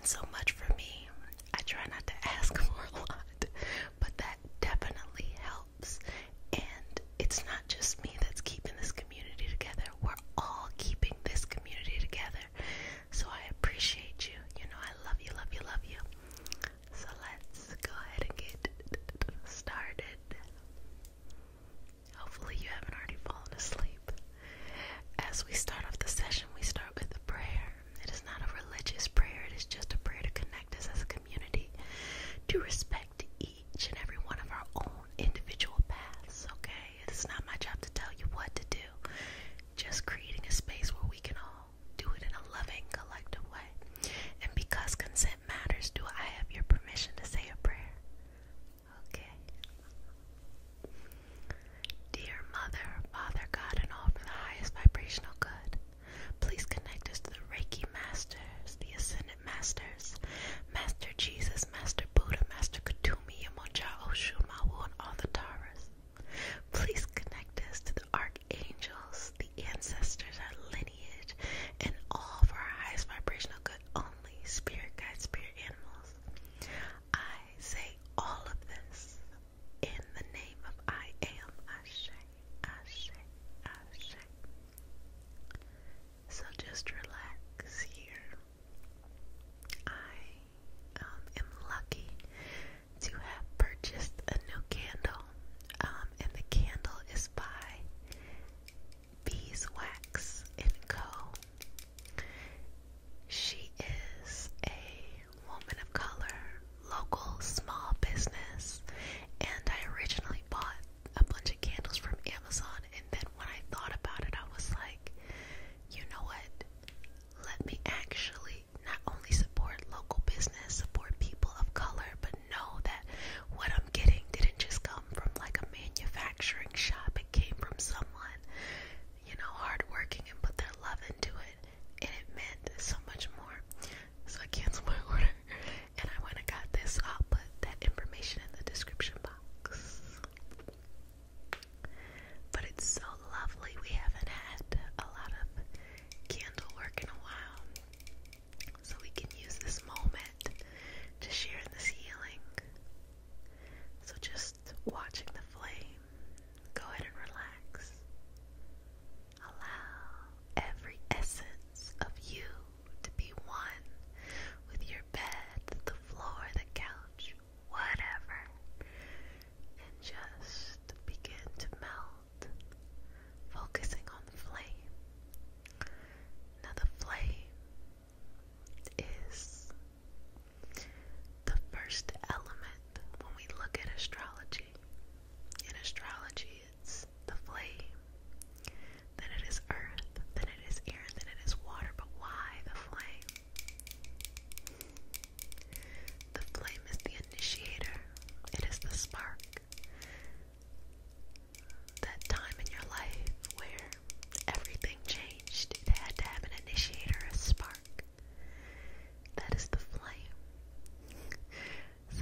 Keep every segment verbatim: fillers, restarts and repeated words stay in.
so much for me. I try not to ask for a lot, but that definitely helps. And it's not just me that's keeping this community together. We're all keeping this community together. So I appreciate you. You know, I love you, love you, love you. So let's go ahead and get started. Hopefully you haven't already fallen asleep. As we start off the session, we start with a prayer. It is not a religious prayer. It is just a prayer to connect us as a community, to respect each and every one of our own individual paths, okay? It is not my job to tell you what to do. Just creating a space where we can all do it in a loving, collective way. And because consent matters, do I have your permission to say a prayer? Okay. Dear Mother, Father, God, and all for the highest vibrational good, please connect us to the Reiki Masters, the Ascended Masters, Master Jesus, Master Buddha, Master Kutumi, Yamonja, Oshun, Mawu, and all the Taras. Please connect us to the Archangels, the ancestors, our lineage, and all for our highest vibrational good only, spirit guides, spirit animals. I say all of this in the name of I am. Ashe, Ashe, Ashe. So just relax here. I um, am lucky to have purchased a new candle, um, and the candle is by Beeswax and Co. She is a woman of color, local small business, and I originally bought a bunch of candles from Amazon, and then when I thought about it, I was like, you know what? Let me actually not only support local business, support people of color, but know that what I'm getting didn't just come from like a manufacturing shop. It came from someone, you know, hardworking and put their love into it, and it meant so much more. So I canceled my order, and I went and got this. I'll put that information in the description box. But it's so lovely. We haven't had a lot of candle work in a while, so we can use this moment to share in this healing. So just watching the flame, go ahead and relax. Allow every essence of you to be one with your bed, the floor, the couch, whatever, and just begin to melt, focusing on the flame. Now the flame is the first element when we look at astrology. In astrology, it's the flame, then it is earth, then it is air, then it is water. But why the flame? The flame is the initiator. It is the spark. That time in your life where everything changed, it had to have an initiator, a spark. That is the flame.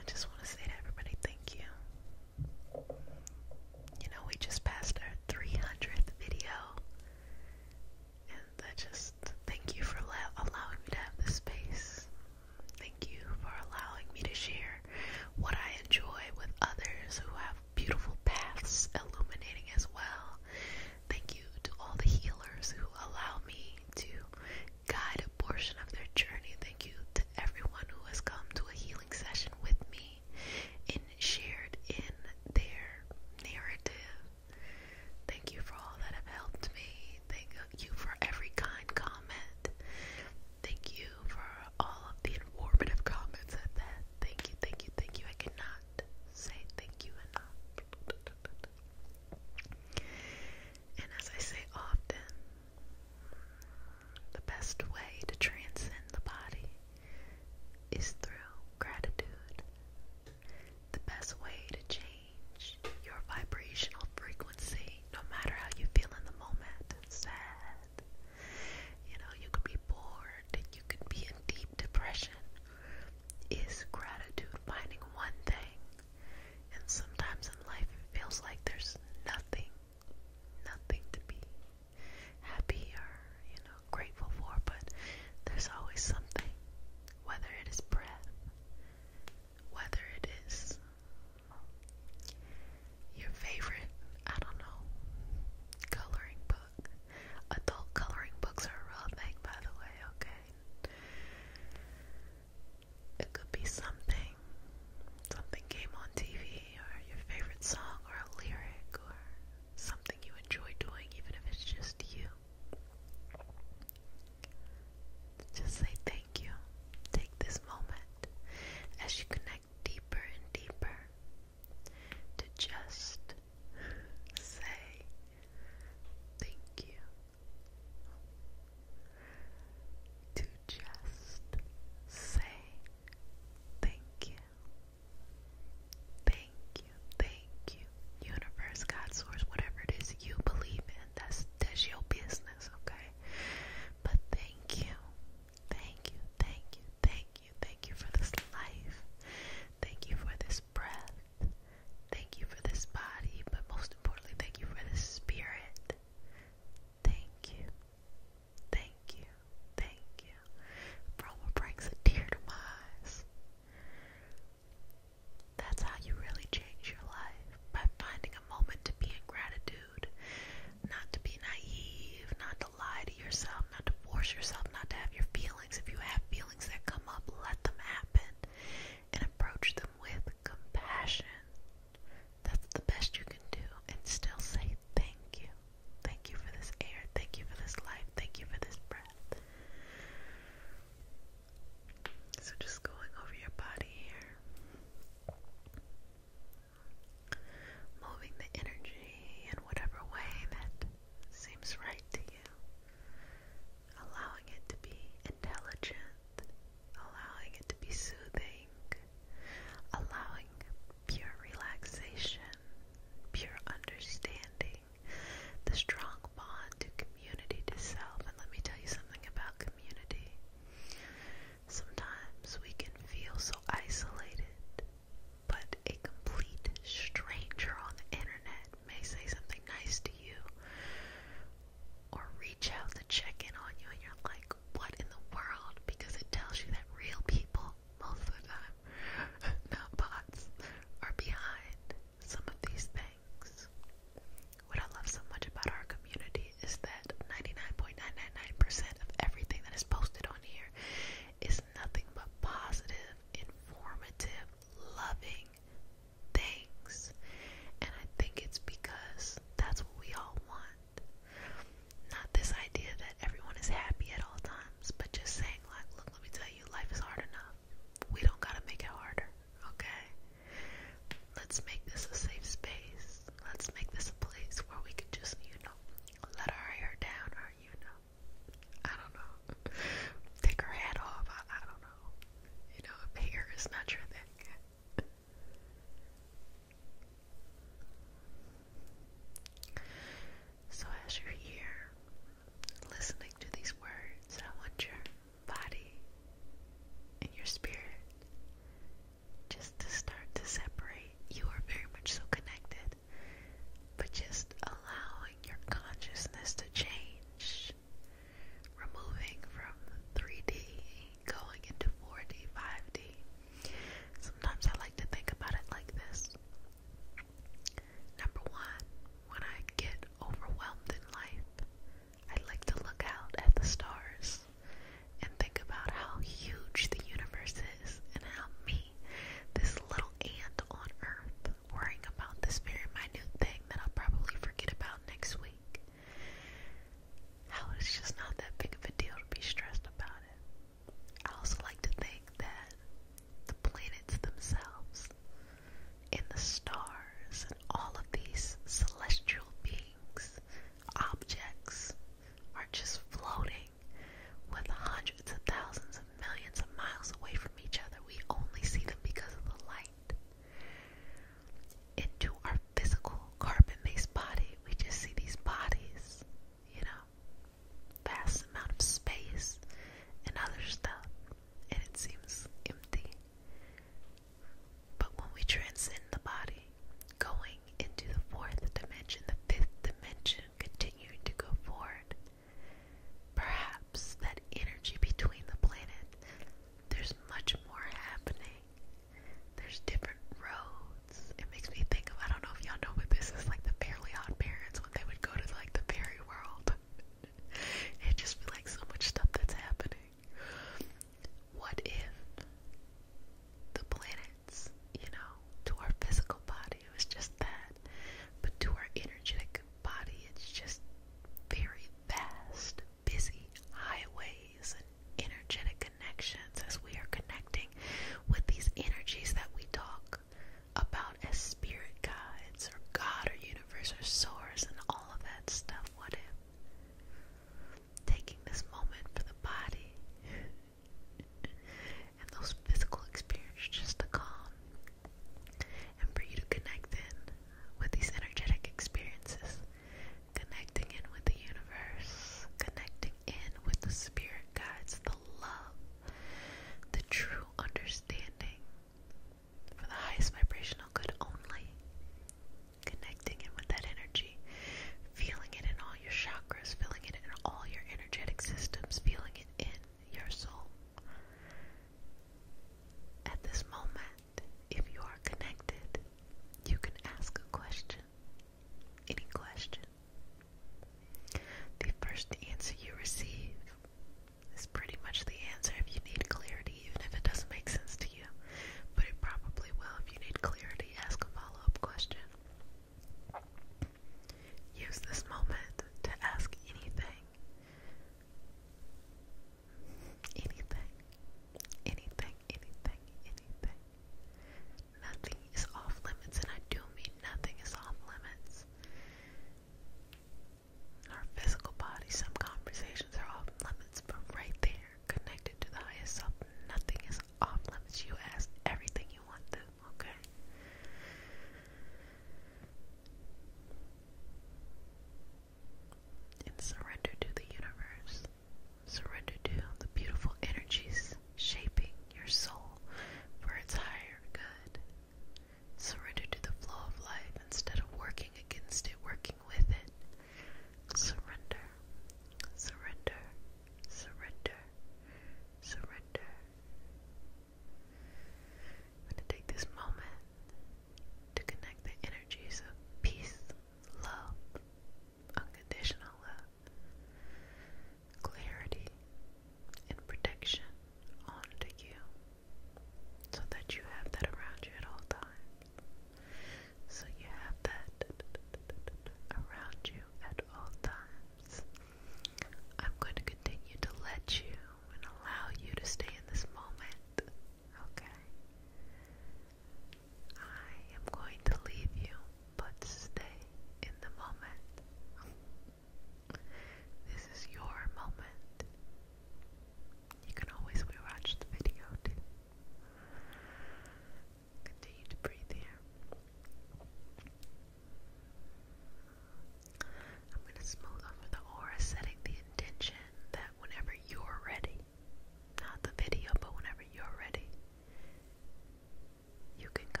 I just want to say to everybody, thank you. You know, we just passed our three hundredth video, and I just thank you for allowing me to have this space. Thank you for allowing me to share what I enjoy with others who have beautiful paths illuminating as well. Thank you to all the healers who allow me to guide a portion of their journey. Thank you to everyone who has come to a healing session with me and shared in their narrative. Thank you for all that have helped me. Thank you for every kind comment. Thank you for all of the informative comments at that. Thank you, thank you, thank you. I cannot say thank you enough. And as I say often, the best way to transcend the body is through gratitude. The best way to change your vibrational frequency, no matter how you feel in the moment, sad, you know, you could be bored, you could be in deep depression, is gratitude, finding one thing. And sometimes in life it feels like there's nothing, nothing to be happy or, you know, grateful for, but there's always something, whether it is breath, whether it is your favorite, I don't know, coloring book. Adult coloring books are a real thing, by the way, okay? It could be something, something came on T V, or your favorite song, or a lyric, or something you enjoy doing, even if it's just you. Just say thank you. Take this moment as you connect deeper and deeper to just say thank you. To just say thank you. Thank you, thank you. Universe, God, source, whatever it is you believe in, that's, that's your business, okay? But thank you. Thank you, thank you, thank you, thank you for this life. Thank you for this breath. Thank you for this body, but most importantly, thank you for this spirit. Thank you, thank you, thank you. Broma brings a tear to my eyes. That's how you really change your life, by finding a moment to be in gratitude, not to be naive, not to lie to yourself, not to force yourself not to have your feelings. If you have feelings that come up, let them happen and approach them with compassion. That's the best you can do, and still say thank you. Thank you for this air, thank you for this life, thank you for this breath. So just going over your body here, moving the energy in whatever way that seems right to you, allowing it to be intelligent, allowing it to be soothing, allowing pure relaxation, pure understanding, the strong bond to community, to self. And let me tell you something about community. Sometimes we can feel so isolated, but a complete stranger on the internet may say something nice to you or reach out to check in on you, and you're like, what in the world? Because it tells you that real people, most of the time, not bots, are behind some of these things. What I love so much about our community is that ninety-nine point nine nine nine percent of everything that is posted on here is nothing but positive, informative, loving things. And I think it's because that's what we all want. Not this idea that everyone is happy at all times, but just saying like, look, let me tell you, life is hard enough. We don't gotta make it harder, okay? Let's make this a safe space. Let's make this a place where we can just, you know, let our hair down, or, you know, I don't know, take our hat off. I, I don't know. You know, if hair is not your thing. So as you're here, listening to these words, I want your body and your spirit just to